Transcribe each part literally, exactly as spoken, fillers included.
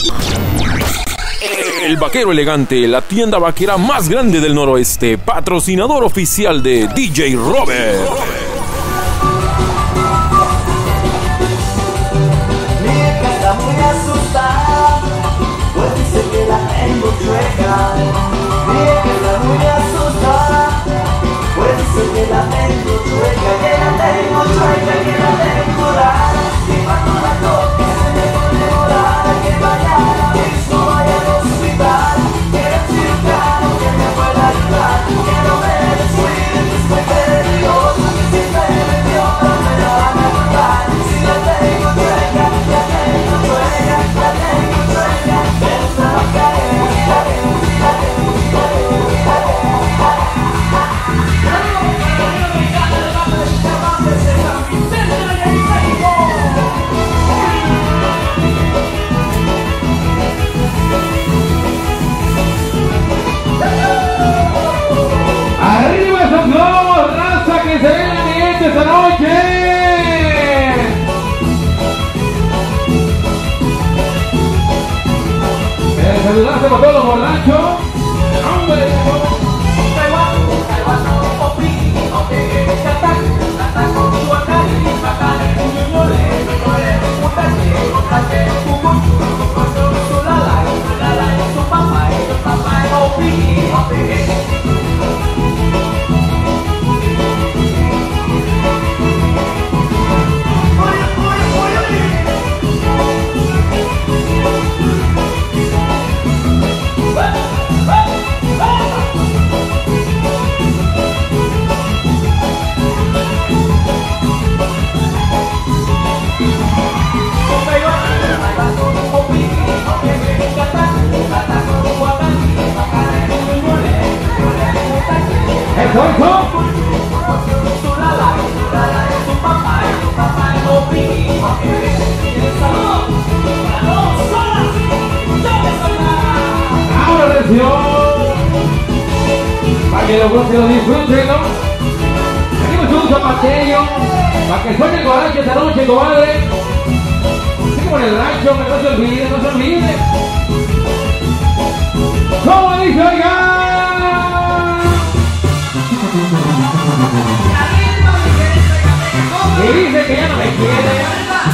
El Vaquero Elegante, la tienda vaquera más grande del noroeste, patrocinador oficial de D J Robert. Mi hija está muy asustada, pues dice que la tengo chueca. Mi hija está muy asustada, pues dice que la tengo chueca, que la tengo chueca, que la tengo rara. Y cuando la toque se me pone morada, que vaya ahora mismo, vaya al hospital. Quiero un cirujano que me pueda ayudar, que no me descuide, que estoy peligrosa, que si me metió no me la van a matar. Si la tengo chueca, la tengo chueca, la tengo chueca, pero se va a caer, la tengo, la tengo, la tengo, la tengo. ¡Arriba esos globos, raza, que se ven ambiente esta noche! Eh, saludarse por todos los borrachos. ¡Hombre! Para que lo, que lo disfruten, ¿no? Tenemos un zapatillo para que suene el guarache esta noche, comadre. Así como en el rancho, que no se olvide, no se olvide. ¿Cómo dice, oiga? Y dice que ya no me quiere.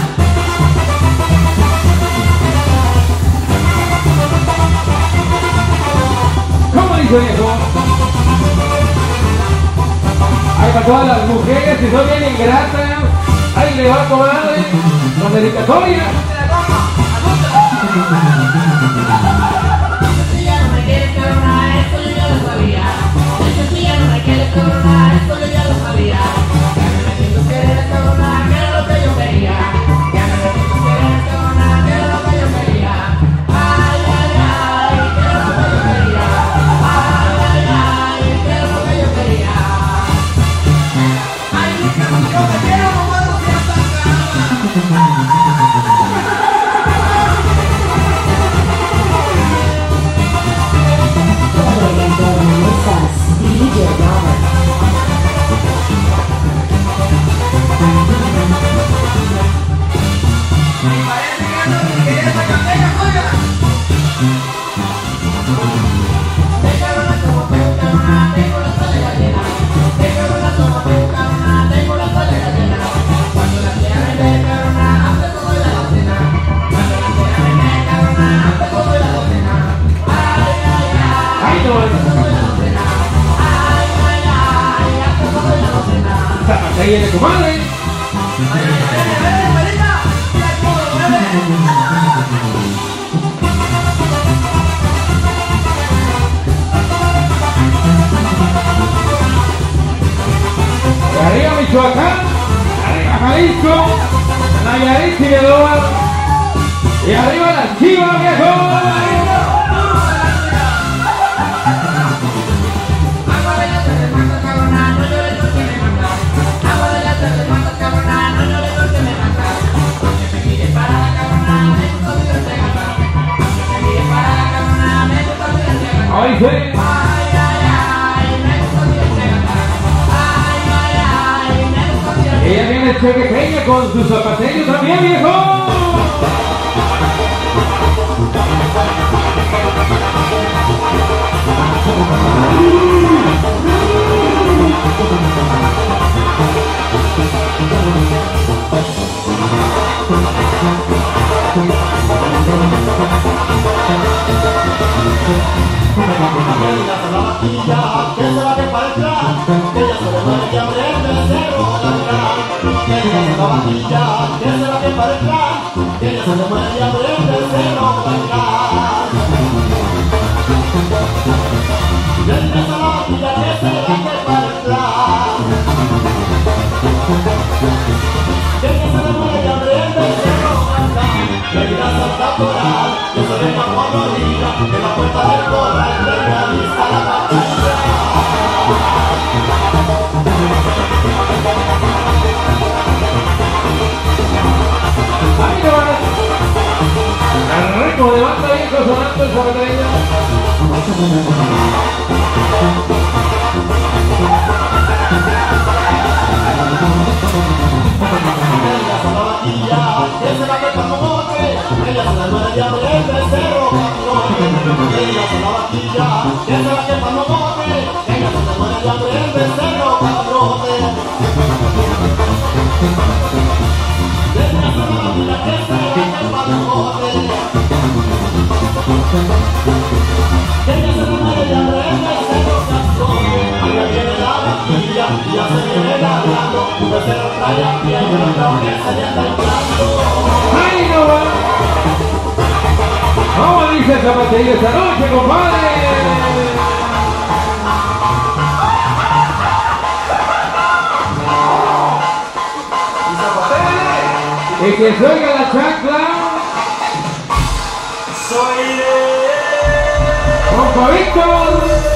¿Cómo dice viejo? Ahí para todas las mujeres que son bien ingratas. Ahí le va a comadre con dedicatoria. Si ya no me quieres coronar, esto yo ya lo sabía. Si ya no me quieres coronar, esto yo ya lo sabía. Ya no me siento querer coronar, que era lo que yo quería. Ya no me siento querer coronar, que era lo que yo quería. Ay, ay, ay, que era lo que yo quería. Ay, ay, ay, que era lo que yo quería. Ay, mi canción, me quiero mover los pies hasta acá. Ahí viene tu madre. Y arriba Michoacán, arriba Jalisco, Nayarit y Sinaloa, y arriba las Chivas, viejo. Ay, sí. Ay, ay, ay, me ella viene chequequeña con sus zapatillos también, viejo. Ella se la vaquilla, que se va que para entrar, que ella se le muere que abre el cerro blanca. Ella se la vaquilla, que se va que para entrar, que ella se le muere que abre el cerro blanca. Ella se la vaquilla, que se va que para entrar, que ella se le muere que abre el cerro blanca. Que ella salta por ahí, que se venga por la orilla, que la puerta del corral tenga lista la batalla. Ahí no va. El ritmo de banda viejo sonando en Sabatella. Ella se la vaquilla, que se va que para mote, ella se la muere de abre el cerro blanco. Ella se la vaquilla, que se va que para mote, ella se la muere de abre el cerro blanco. Ella se la vaquilla, que se va que para mote, ella se la muere de abre el cerro blanco. Allá viene la vaquilla, ya se viene ladrando, un cerro trae a pie, yo creo que se le anda entrando. Ahí no va. ¿Cómo dice Zapateiro esta noche, compadre? Y que se oiga la chancla. Soy de... Compa Víctor.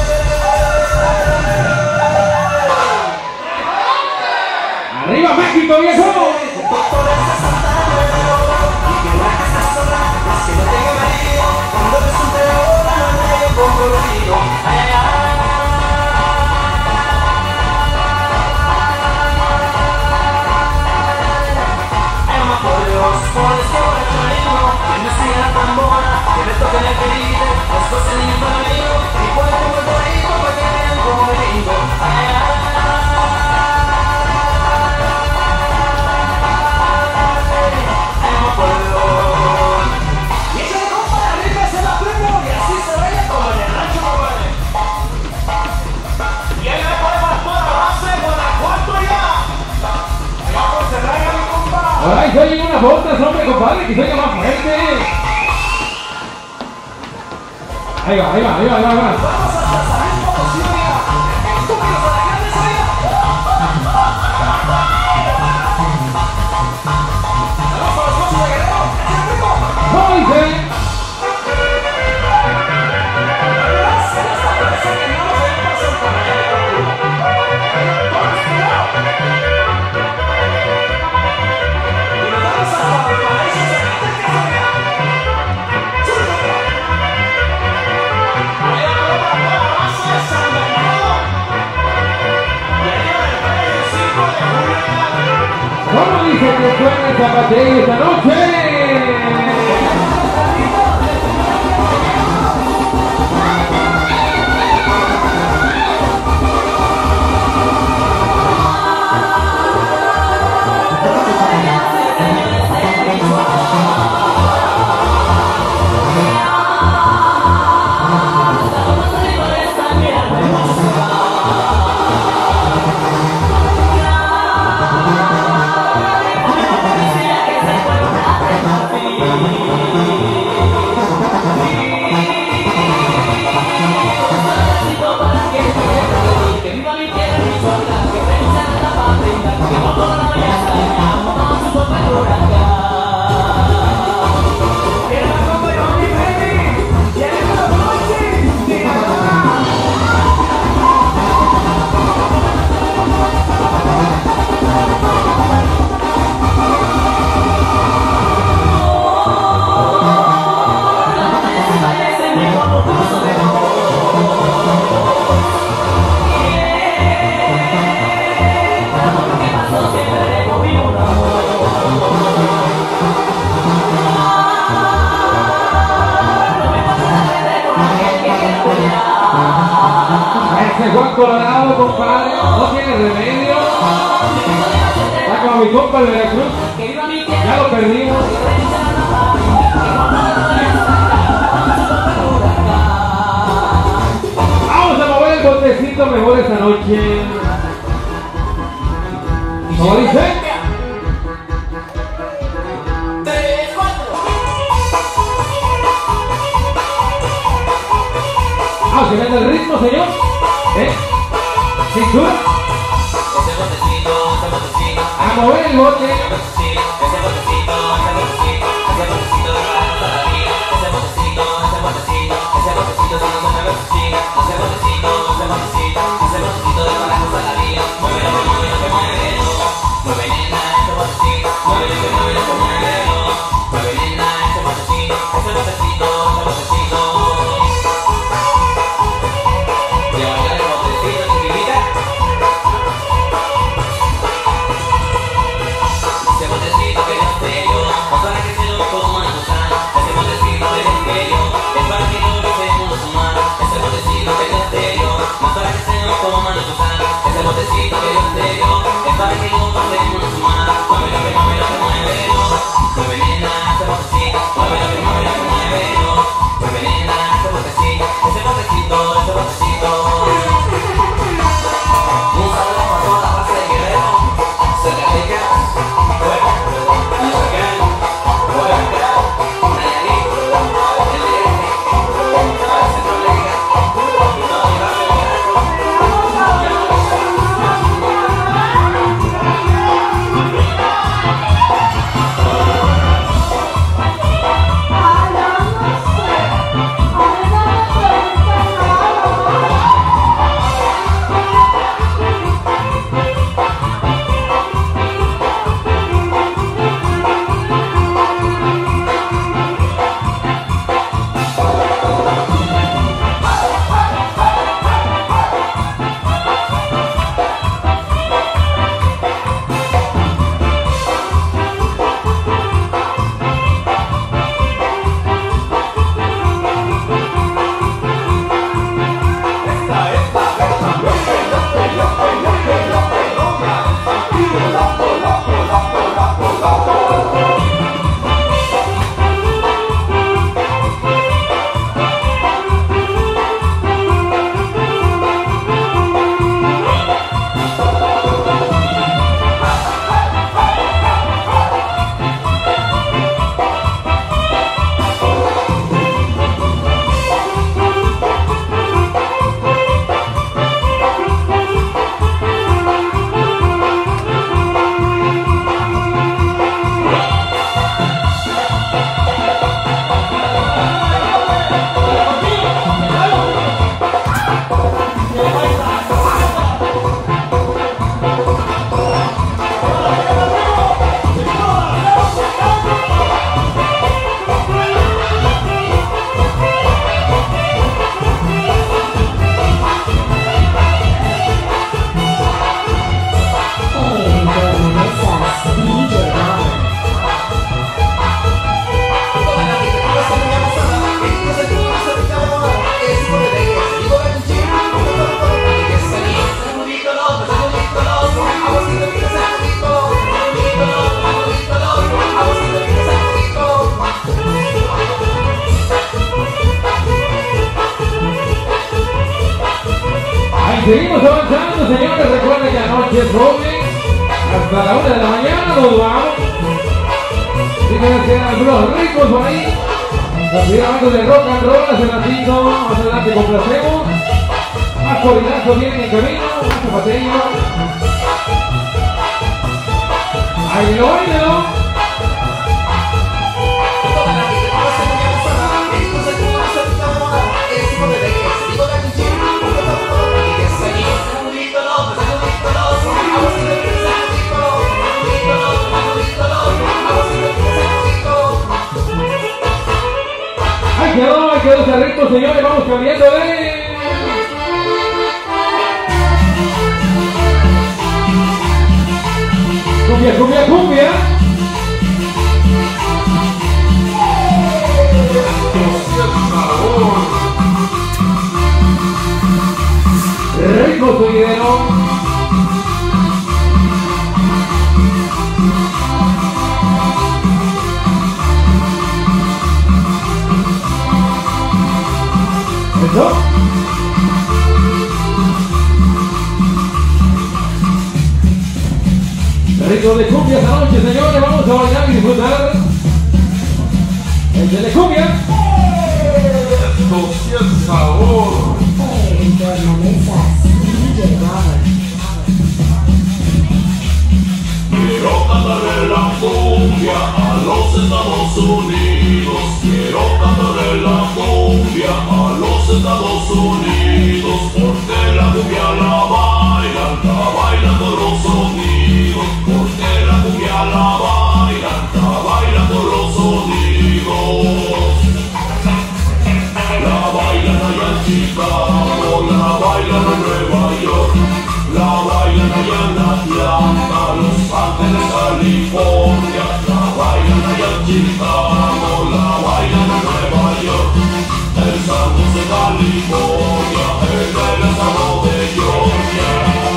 ¡Arriba México, viejo! Doctores de Santa Pedro, y que la casa sola, es que no tengo marido, cuando resulte ahora no me pongo colorido. Ay, ay, ay, mamá por Dios, por este borracho lindo, que me siga la tambora, que me toque el querido, los dos en el marido, y cuando tengo el torito, para que vean como me lindo. Ay, ay. Ahora ahí se oyen unas botas, hombre, compadre, que se oiga más fuerte. Ahí va, ahí va, ahí va, ahí va, ahí va. ¿Cómo dice? ¿Cómo dice que suena el Zapateiro esta noche? Ese Juan Colorado, compadre, no tiene remedio. Está como mi compa el Veracruz. Ya lo perdimos. para que venga el ritmo, señor. ¿Eh? Cintura. Ese botecito, ese botecito. A mover el bote. Ese botecito, ese botecito, ese botecito. Ese botecito de la todavía. Ese botecito, ese botecito. Ese botecito si no se mueve el chico. Ese botecito, ese botecito. Ese botecito de la todavía. Muévelo, muévelo, que muévelo. Mueve nena, ese botecito. Muévelo, que muévelo, que muévelo. Mueve nena, ese botecito. Ese botecito, ese botecito. Y a bailar el botecito, chiquitita. Ese botecito que yo sé yo, no para que se lo coman gustar. Ese botecito que yo sé yo, es para que no lo dejemos fumar. Ese botecito que yo sé yo, no para que se lo coman gustar. Ese botecito que yo sé yo, es para que no lo dejemos fumar. Muévelo, que muévelo, que muévelo. Mueve nena, ese botecito. Muévelo, que muévelo, que muévelo. Mueve nena, ese botecito. Ese botecito, ese botecito. Un saludo para toda la raza de Guerrero. Se le aplica. Seguimos avanzando, señores. Recuerden que anoche es joven. Hasta la una de la mañana nos vamos. Si que quedan algunos ricos por ahí. Continuando de rock and roll hace ratito. Más adelante complacemos. Más corridazo viene en camino. Un zapateño. Ahí lo bailelo. Ahí quedó, ahí quedó ese ritmo, señores. Vamos cambiando de... Cumbia, cumbia, cumbia. Rico seguidero. ¿Eso? Rico de cumbia esta noche, señores. Vamos a bailar y disfrutar el de la cumbia. Esto sí es sabor. cumbia a los Estados Unidos. Quiero cantarle la cumbia a los Estados Unidos, porque la cumbia la bailan, la bailan todos los sonidos, porque la cumbia la bailan, la bailan todos los sonidos. La bailan allá en Chicago, la bailan en Nueva York, la bailan allá en Atlanta, Los Ángeles, California, la bailan allá en Chicago, la bailan en Nueva York, en San José, California, en el estado de Georgia.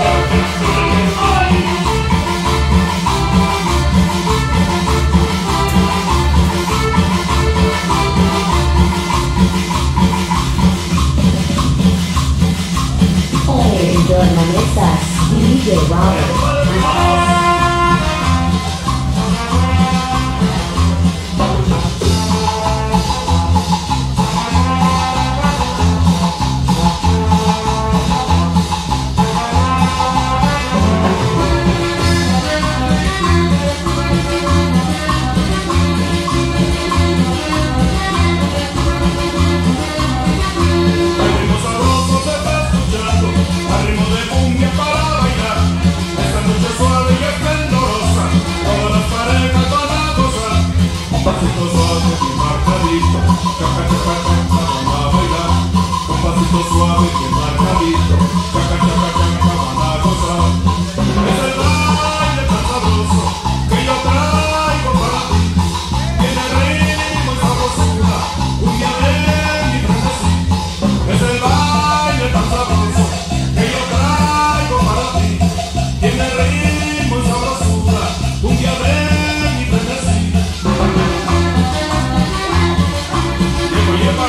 Tornamesas, D J Robert. Suave que marcadito, chaca chaca chaca van a gozar. Es el baile tan sabroso que yo traigo para ti. Tiene ritmo y sabrosura, un día bien y frenesí. Es el baile tan sabroso que yo traigo para ti. Tiene ritmo y sabrosura, un día bien y frenesí. Llego y lleva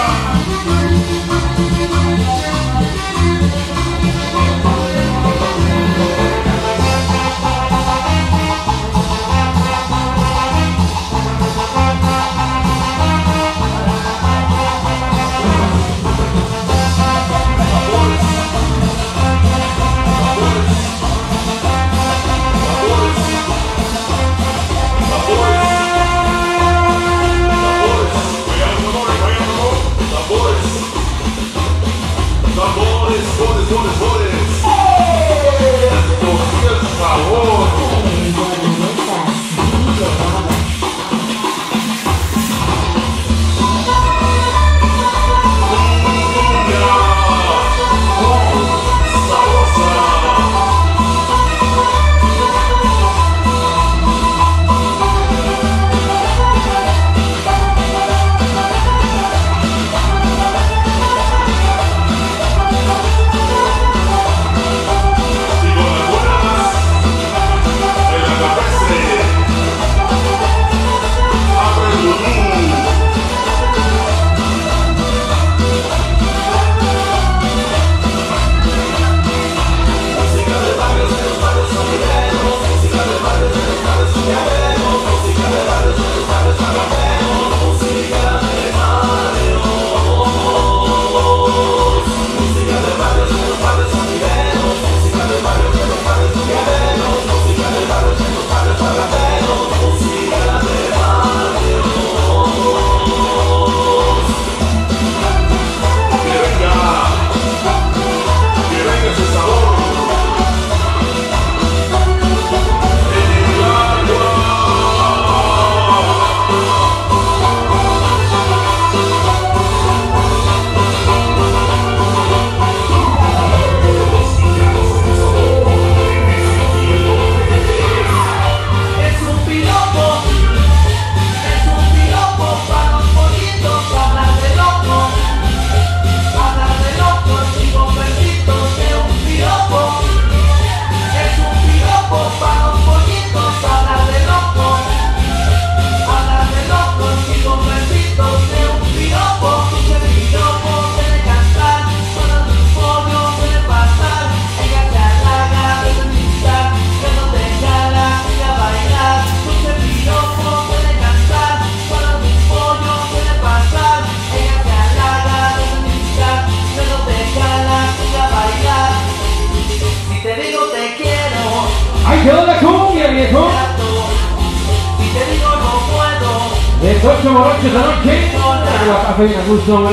dieciocho morochos esta noche. La café y a gusto, hombre.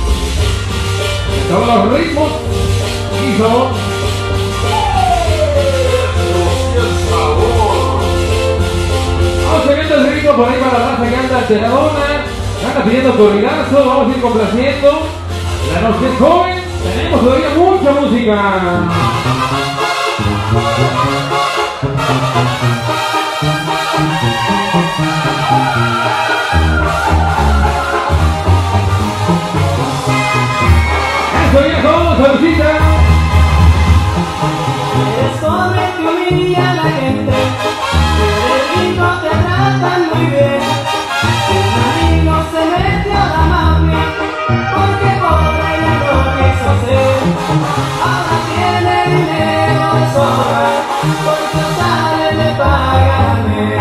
Todos los ritmos y sabor. Vamos teniendo el ritmo por ahí para la raza que anda alteradona, anda pidiendo corridazo, vamos a ir complaciendo. La noche es joven, tenemos todavía mucha música. Eso viejo, saludcita. Eres hombre que humilla a la gente, eres rico, te tratan muy bien. Un amigo se metió a la mami, porque pobre ya no quiso ser. Ahora tiene dinero de sobra, porque sale de pagarme.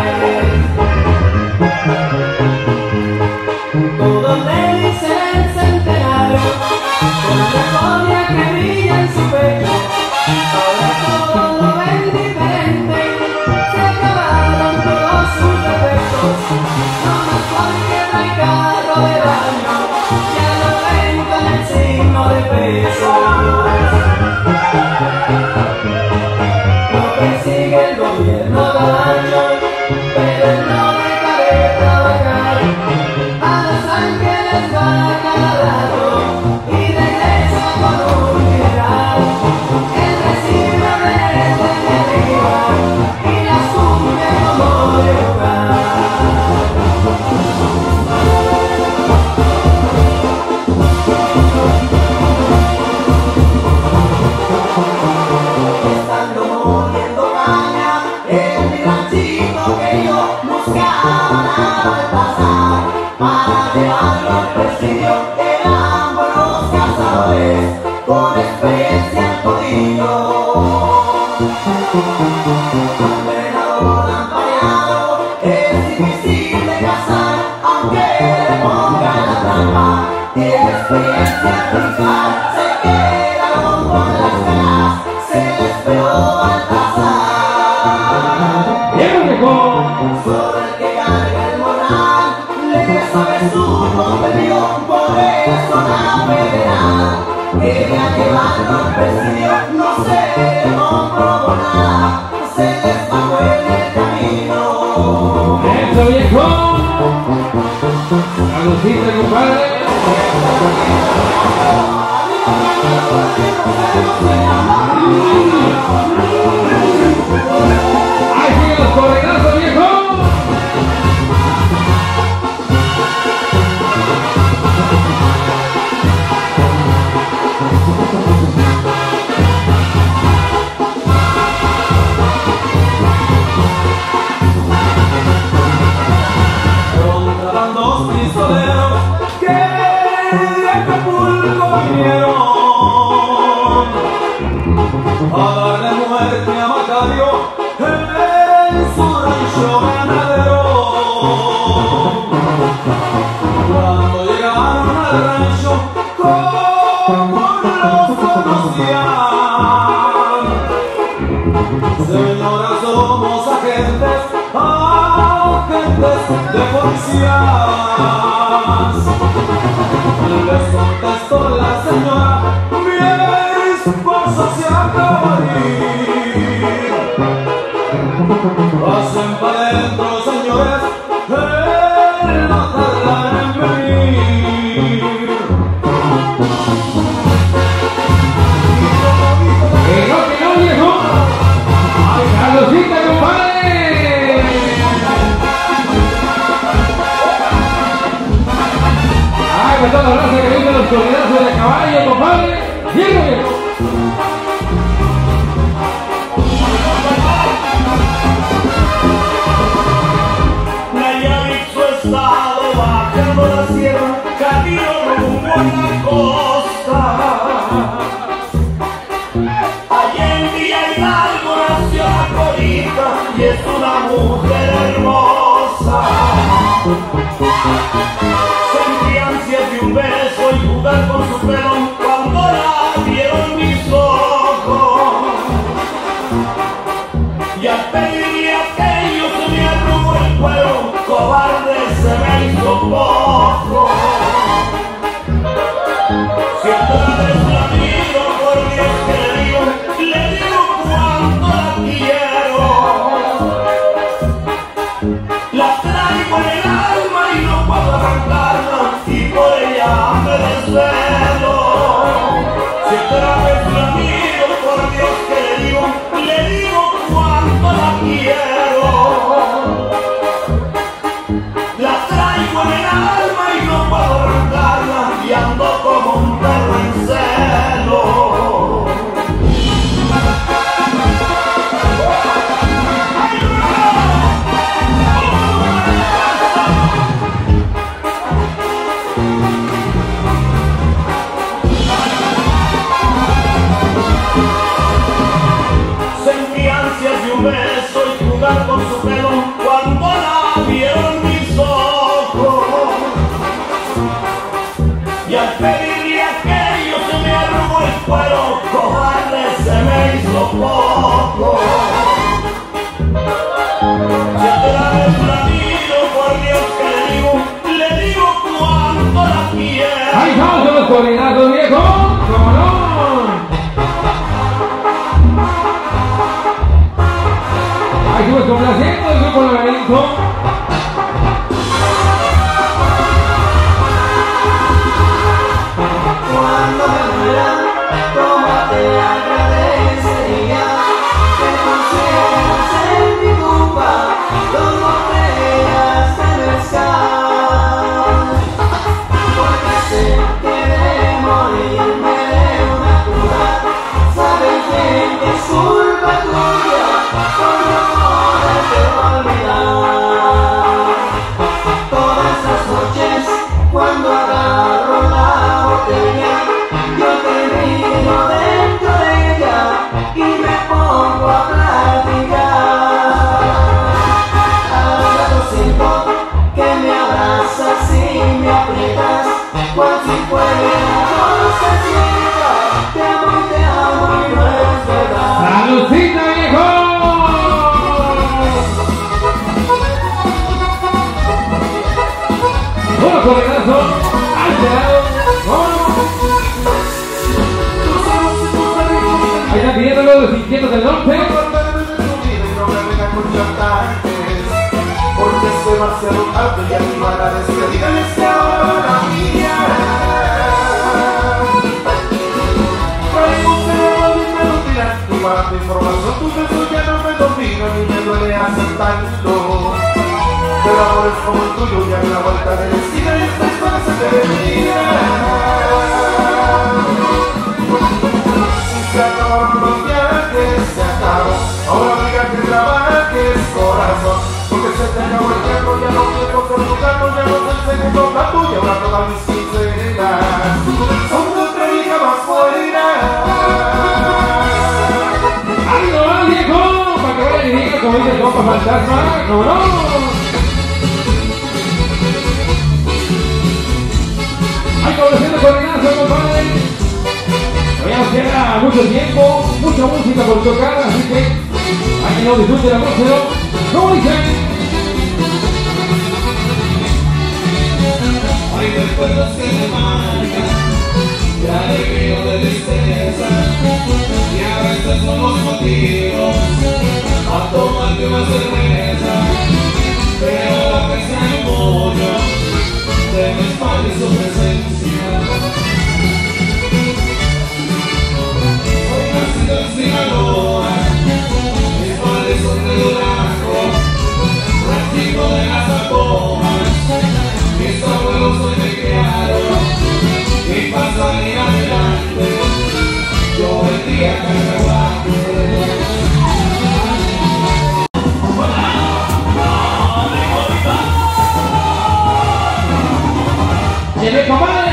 Todos le dicen el centenario, con la joya que brilla en su pecho. Ahora todo lo ven diferente, se acabaron todos sus defectos. No más porque trae carro de baño, ya lo ven con el signo de peso. Lo persigue el gobierno cada año, pero él no deja de trabajar. A Los Ángeles va cada rato y regresa con un mineral. Él recibe desde de arriba y la cumbia como de hogar. Estando moliendo caña en mi ranchito que yo buscaba al pasar, para llevarlo al presidio eran buenos cazadores con experiencia en codillo. Un venador ampareado es difícil de cazar, aunque le pongan la trampa. Tiene experiencia en brincar, se quedaron con las ganas, se les pegó al pasar. Bien, viejo. Sobre el que carga el morral, le sabe su contenido, por eso la federal quería llevarlo al presidio, no se le comprobó nada, se les bajó en el camino. Eso viejo. Saludcita, compadre. ¡Ahí siguen los corredazos, viejo! Rondaban dos pistoleros que de Acapulco vinieron a darle muerte a Macario en su rancho ganadero. Cuando llegaron al rancho, ¿cómo los conocían? Señora, somos agentes, agentes de policías. Les contestó la señora, mi esposo se acaba de ir. Pasen para adentro, señores, él no tardará en venir. ¡Que no, que no, viejo! ¡Saludcita, compadre! ¡Ay, con toda la raza que vive los corredazos de caballo, compadre! ¡Viejo, viejo! Playa Vixo estado bajando la sierra, camino rumbo a la costa. Allí en Villa Hidalgo nació la Corita y es una mujer hermosa. Sentí ansias de un beso y jugar con su pelo cuando la vieron mis ojos. Si otra vez la miro, por Dios que le digo, le digo cuánto la quiero. La traigo en el alma y no puedo arrancarla, y por ella me desvelo. Si otra vez la miro, por Dios que le digo, le digo cuánto la quiero. La traigo en el alma y no puedo arrancarla, y ando como un perro en celo. Sentí ansias de un beso y jugar con su pelo cuando la vieron mis ojos. Y al pedirle aquello se me arrugó el cuero, cobarde se me hizo poco. Si otra vez la miro, por Dios que le digo, le digo cuánto la quiero. Ahí estamos con los coordinados, viejo. ¿Cómo no? Ahí estuve complaciendo el grupo Laberinto. Cuando me muera, ¿cómo te agradecería que pusieras en mi tumba dos botellas de mezcal? Porque sé que de morirme de una cura, sabes bien que es culpa tuya por no poderte olvidar. Todas las noches cuando agarro la botella, yo te miro dentro de ella y me pongo a platicar. Ahora lo siento que me abrazas y me aprietas, cual si fuera cosa cierta. Te amo y te amo y no es verdad. ¡Saludcita, viejo! Uno coordenazo, alterado. Ahí está pidiéndolo los inquietos del norte. Porque es demasiado tarde y arriba la despedida de esta hora mía. Traigo un cerebro de mentira y para tu información tu beso ya no me domina ni me duele aceptarlo. Pero amores como el tuyo ya en la vuelta de la esquina y esta historia se termina. Si se acabaron los viajes, se acabó. Ahora diga que trabajes, corazón. Porque se te acabó el tiempo, ya no quiero ser tu gato, ya no soy segundo gato y ahora todas mis quincenas son de otra hija más fuera. ¡Ánimo, va, viejo! Para que vayan y digan como dice el compa fantasma. ¡Cómo no! ¡Ay, como haciendo coordinazo, compadre! Todavía nos queda mucho tiempo, mucha música por tocar, así que hay que no disfrute la música. ¿Cómo dicen? Hay recuerdos que me marcan, de alegría o de tristeza, y a veces son los motivos a tomarte una cerveza, pero la que extraño mucho de mi espalda y su presencia. Hoy nacido en Sinaloa, mis padres son de Durango, chico de las Zapomas, mis abuelos hoy me criaron y para salir adelante yo vendría cacahuate. ¡Lleve, compadre!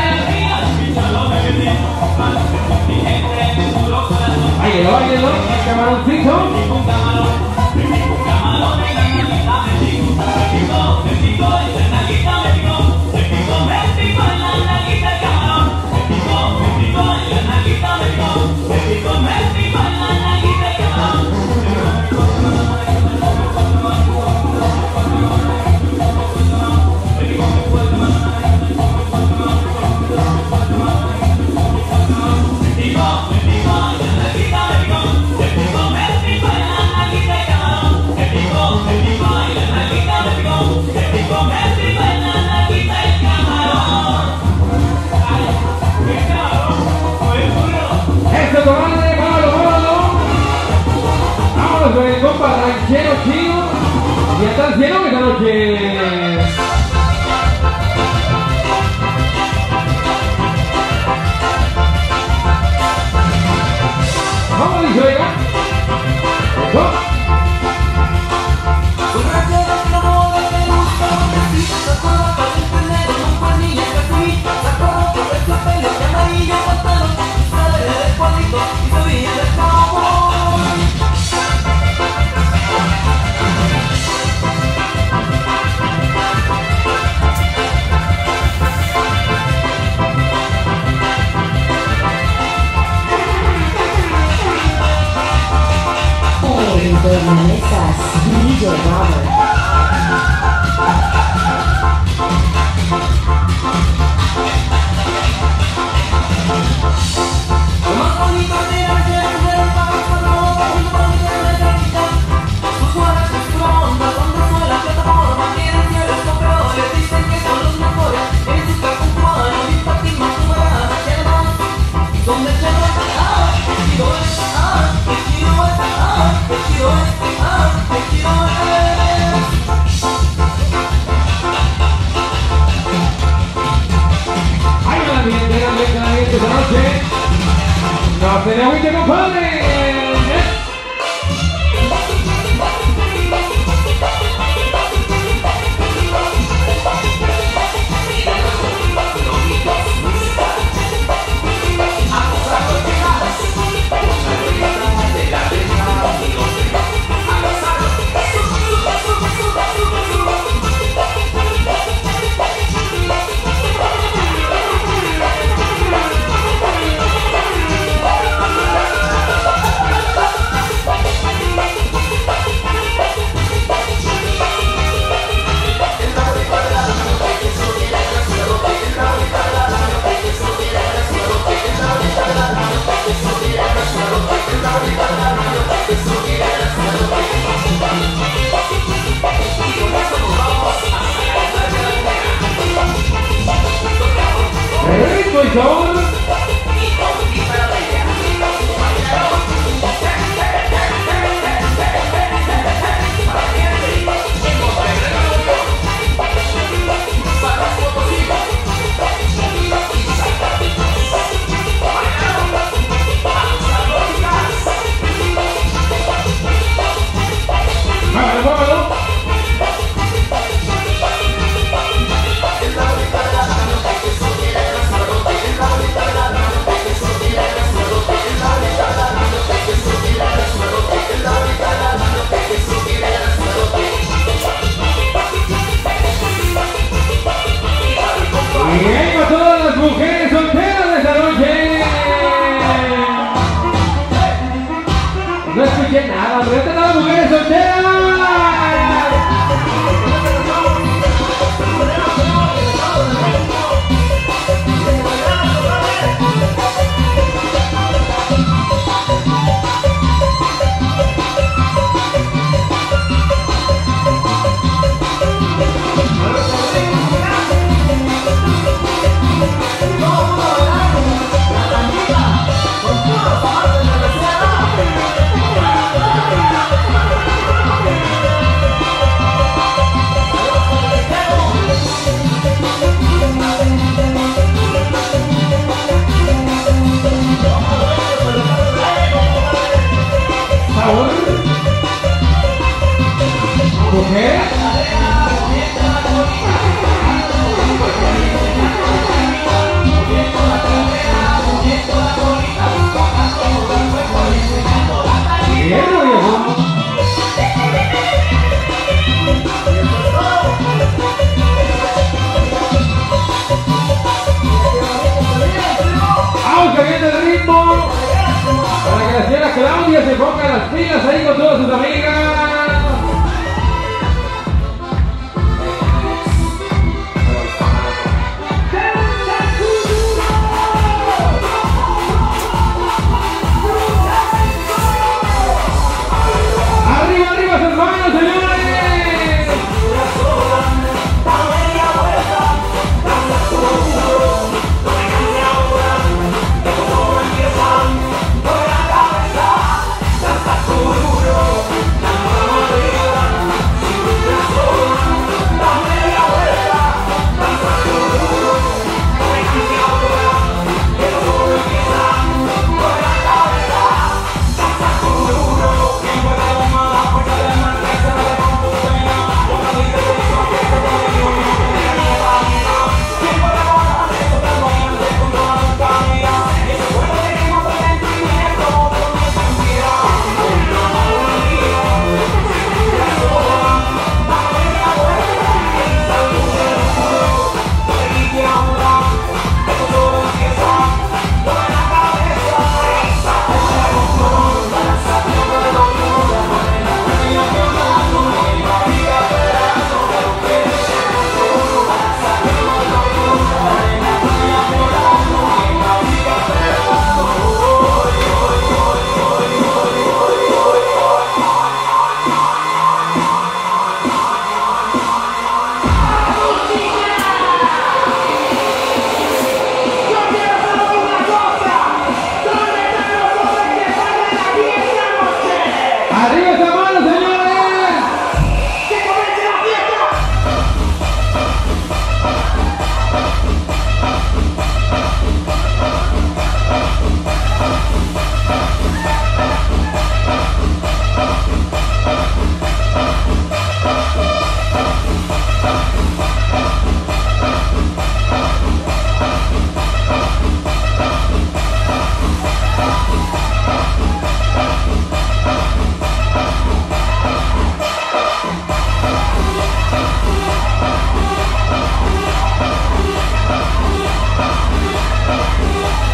¡Báilelo, báilelo! ¡Camaroncito! al cielo esta noche. Vamos, dice, venga. Eso. Tormentas, D J Robert. No se le agüite, compadre. Rico y sabor. Vámonos, vámonos. Y ahí para todas las mujeres solteras de esta noche. No escuché nada, pero están las mujeres solteras. ¿Mujer? Bien, viejo. ¡Vamos, que viene el ritmo! Para que la señora Claudia se ponga las pilas ahí con todas sus amigas. ¡Arriba, arriba, hermanos, señores! Duro,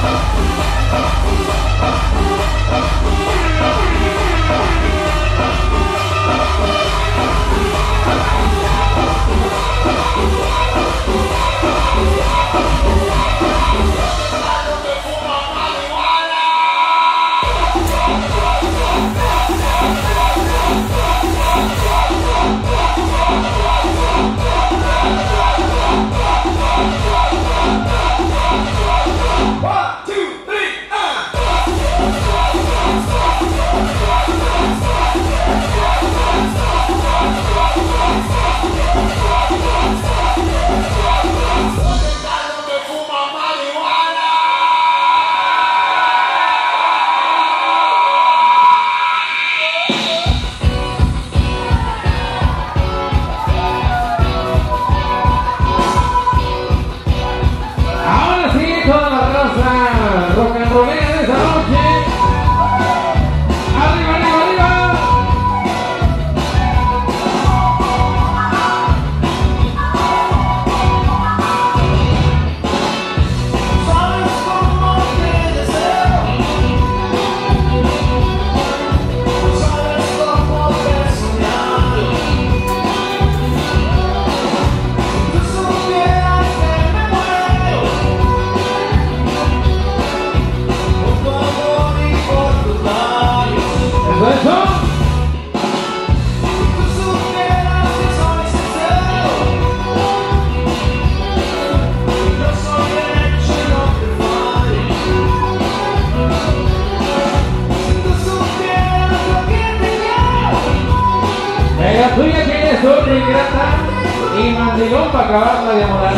La tuya tiene suerte ingrata y mandilón para acabarla de amorar.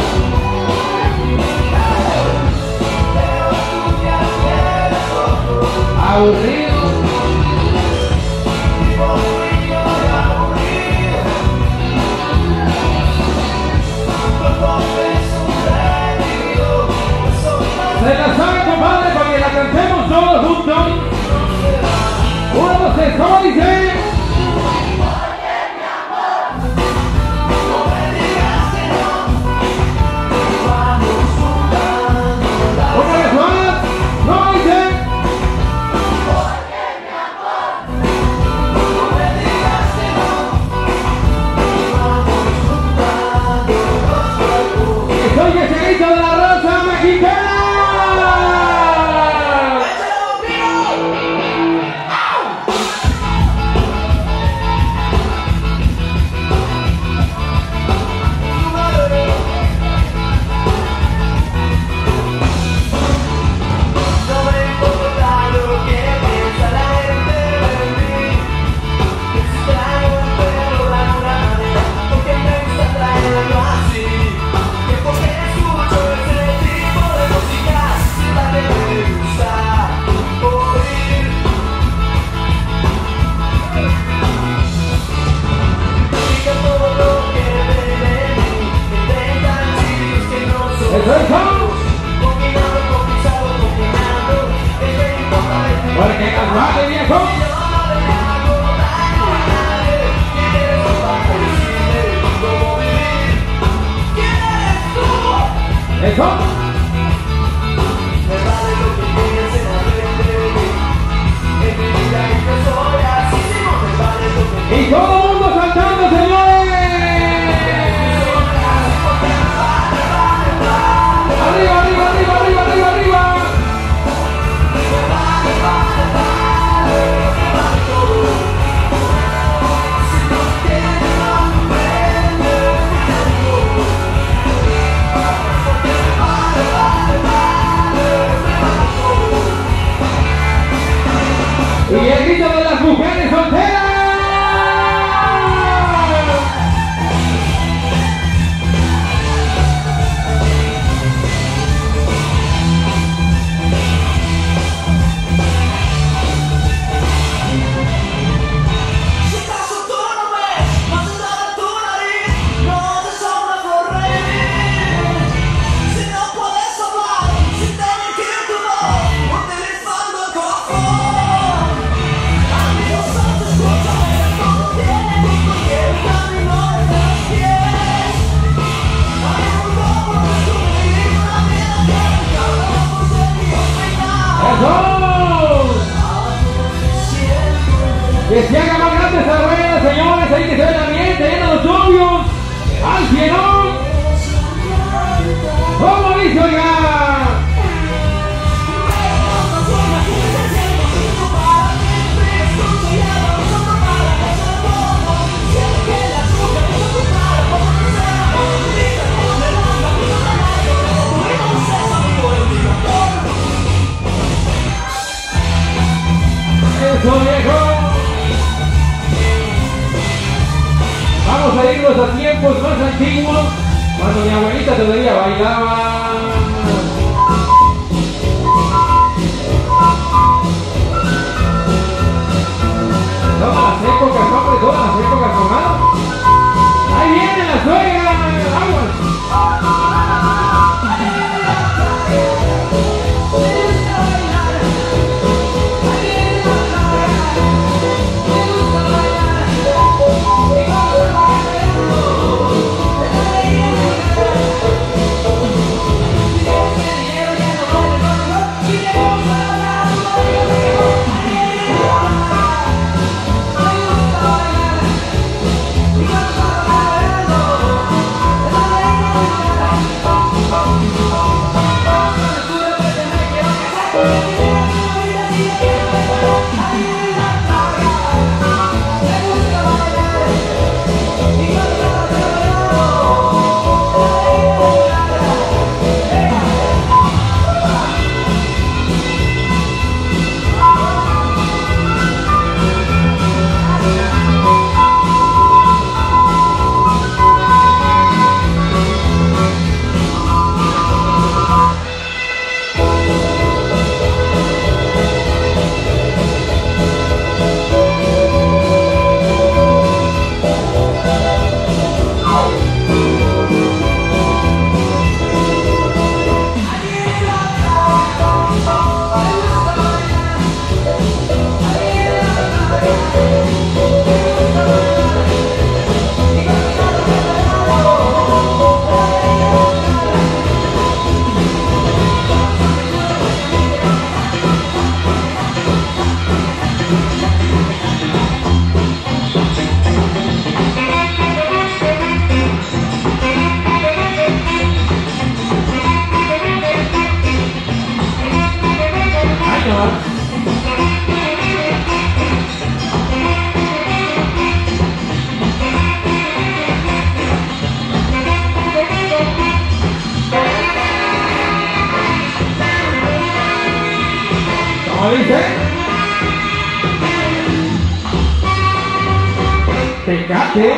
Aburrido. Se la sabe, compadre, para que la cantemos todos juntos. Uno, dos, tres, ¿cómo dice? Porque nos vale, viejo. Eso. Y todo el mundo cantando, señores. Arriba, arriba, arriba, arriba, arriba, arriba. ¡Eso! Que se haga más grande esta rueda, señores, ahí que se ve el ambiente, lleno los novios, al cienón. ¿Cómo dice, oiga? Eso, viejo. Vamos a irnos a tiempos más antiguos, cuando mi abuelita todavía bailaba. Todas las épocas, hombre, todas las épocas, hermano. Ahí viene la suegra, aguas. ¿Cómo dice? Tecate.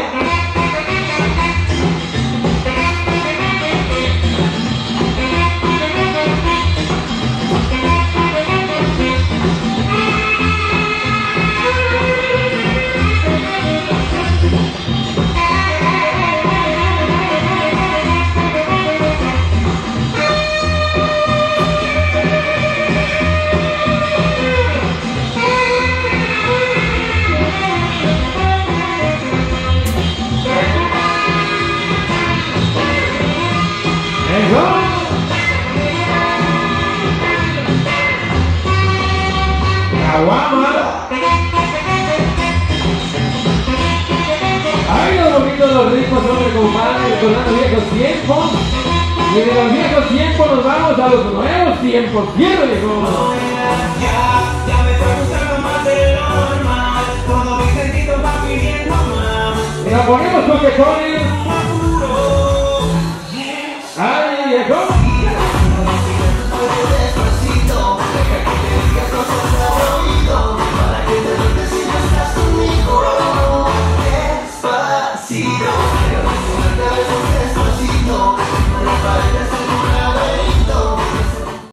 Caguama. Ay, los poquitos los ricos, hombre, compadre, recordando viejos tiempos. Y de los viejos tiempos nos vamos a los nuevos tiempos. ¡Quiero, viejo! Ya, ya me está gustando más de lo normal. Todo mi sentido va pidiendo más. Y nos ponemos coquetones.